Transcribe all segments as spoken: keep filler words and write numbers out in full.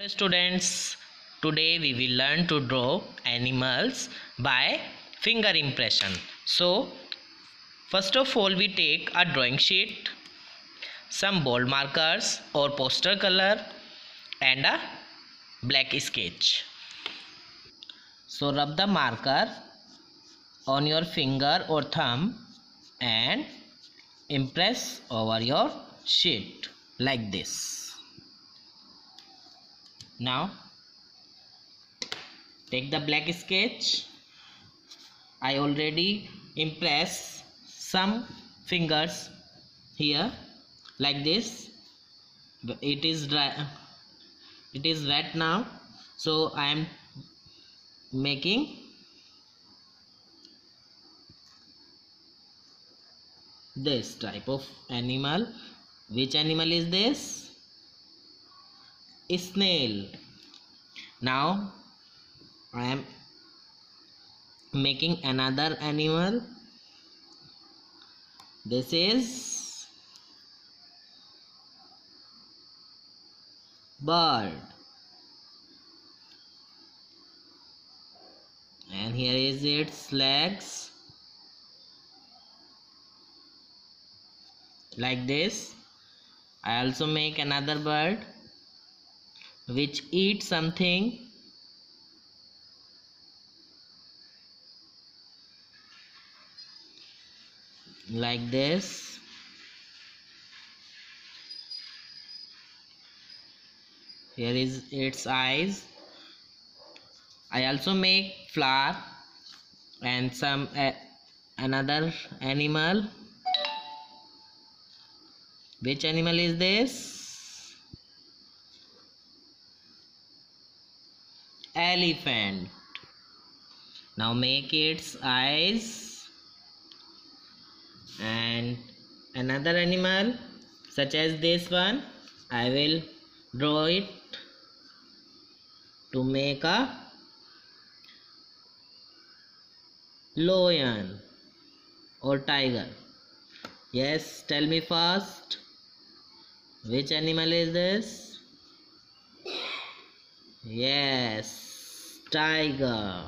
Students, today we will learn to draw animals by finger impression. So first of all we take a drawing sheet, some bold markers or poster color and a black sketch. So rub the marker on your finger or thumb and impress over your sheet like this. Now take the black sketch. I already impress some fingers here like this. It is dry, it is wet now, so I am making this type of animal. Which animal is this? Snail. Now I am making another animal. This is bird, and here is its legs like this. I also make another bird which eats something like this. Here is its eyes. I also make flower and some uh, another animal. Which animal is this? Elephant. Now make its eyes and another animal such as this one. I will draw it to make a lion or tiger. Yes, tell me fast. Which animal is this? Yes, tiger.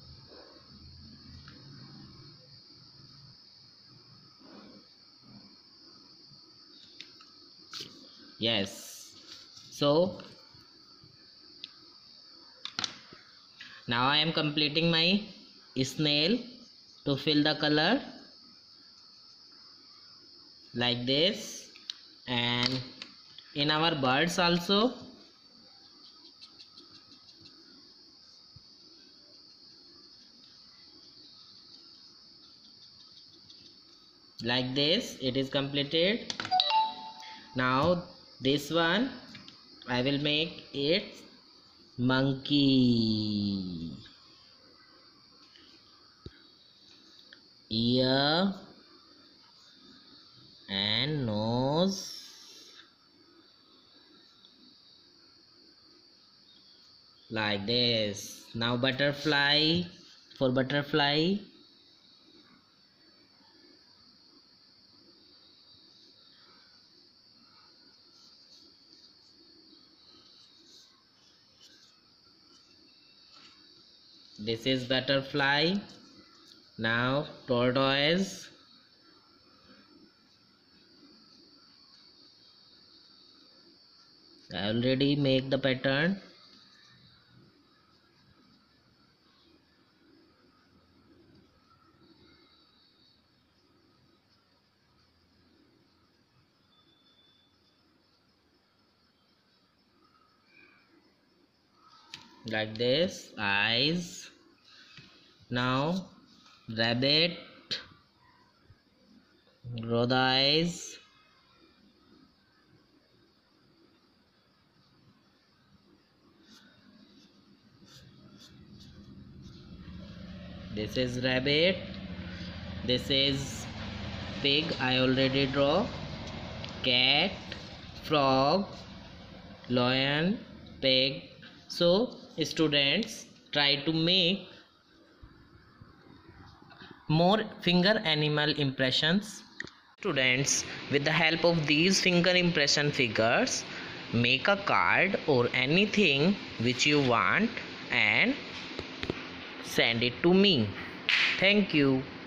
Yes. So now I am completing my snail to fill the color like this, and in our birds also like this. It is completed. Now this one I will make it monkey. Ear and nose like this. Now butterfly. For butterfly, this is butterfly. Now tortoise. I already make the pattern. Like this. Eyes. Now rabbit. Draw the eyes. This is rabbit. This is pig. I already draw. Cat, frog, lion, pig. So students, try to make more finger animal impressions. Students, with the help of these finger impression figures, make a card or anything which you want and send it to me. Thank you.